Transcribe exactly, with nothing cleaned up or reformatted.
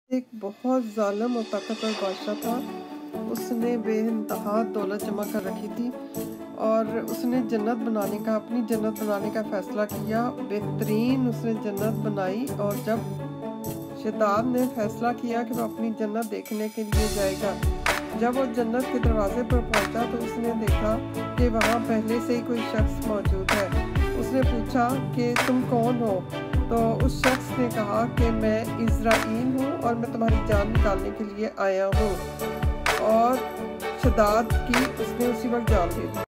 एक बहुत ज़ालिम और ताकतवर बादशाह था। उसने बेइंतहा दौलत जमा कर रखी थी और उसने जन्नत बनाने का अपनी जन्नत बनाने का फ़ैसला किया। बेहतरीन उसने जन्नत बनाई और जब शैतान ने फ़ैसला किया कि वो अपनी जन्नत देखने के लिए जाएगा, जब वो जन्नत के दरवाज़े पर पहुंचा तो उसने देखा कि वहाँ पहले से ही कोई शख्स मौजूद है। उसने पूछा कि तुम कौन हो? तो उस शख्स ने कहा कि मैं इज़राइल हूँ और मैं तुम्हारी जान निकालने के लिए आया हूँ। और शदाद की उसने उसी वक़्त जान दे दी।